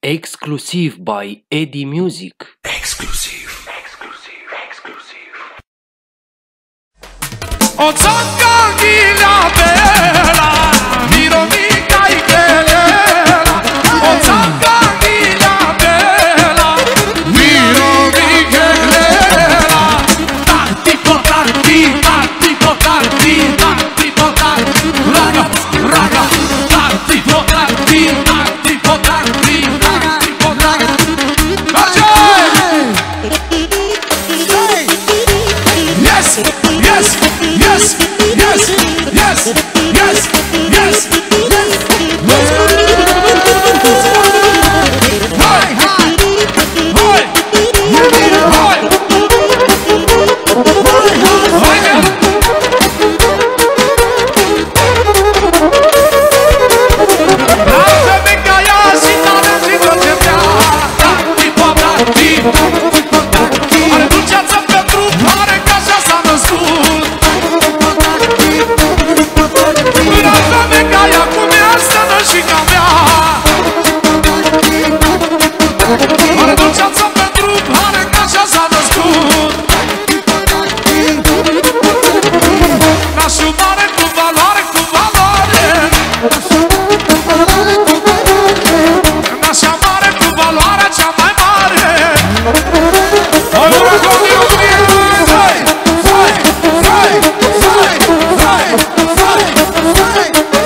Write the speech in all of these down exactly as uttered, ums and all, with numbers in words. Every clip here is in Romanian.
Exclusive by Eddie Music. Exclusive. Exclusive. Exclusive. O țanca ghilea bela, miromica ichelela. O țanca ghilea bela, miromica ichelela. Tattico tatti, tattico tatti, tattico tatti. Raga, raga, tattico tatti, tattico tatti, tattico tatti. Yes, yes, yes, yes, yes, yes, yes, yes. Hi, hi, hi, hi. Lasă mengaia și n-are zi tot ce vrea. Tati, tati, tati. Are dulceață pentru care ca așa s-a născut. Lasă mengaia cum e astănă și ca mea. Are dulceață pentru care ca așa s-a născut. Nașul mare cu valoare, cu valoare. Nașa mare cu valoarea cea mai mare. Hai, ura, copilul mie! Hai, hai, hai, hai, hai, hai, hai,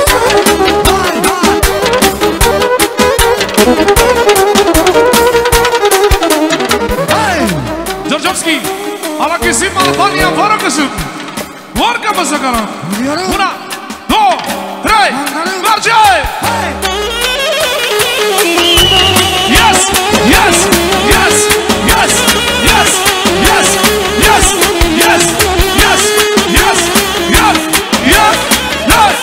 hai. Georgiovski, ala kisim Albania, fără căsut. Orcă mă să gără. Una, două, trei, merge! Yes, yes, yes, yes, yes, yes, yes, yes, yes, yes, yes, yes, yes.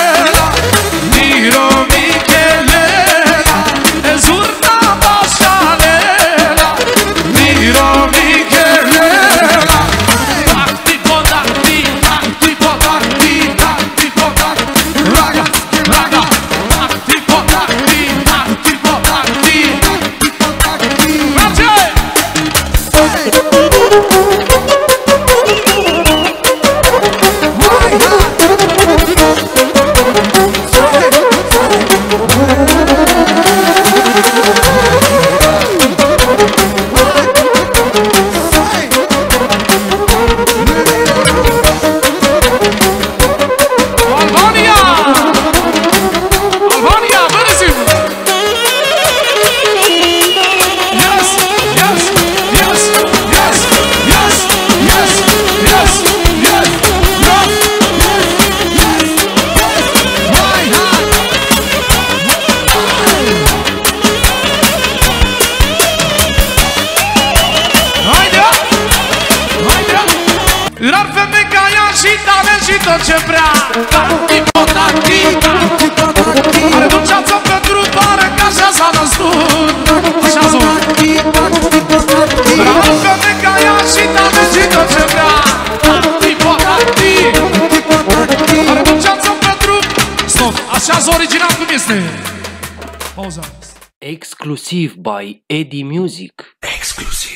Zurna basha tot ce vrea. Are dulceață pentru pare că așa s-a născut. Așa zonă. Bravo fete ca ea și dame și tot ce vrea. Are dulceață pentru... Stop, așa original cum este. Pauza. Exclusiv by Eddie Music. Exclusiv.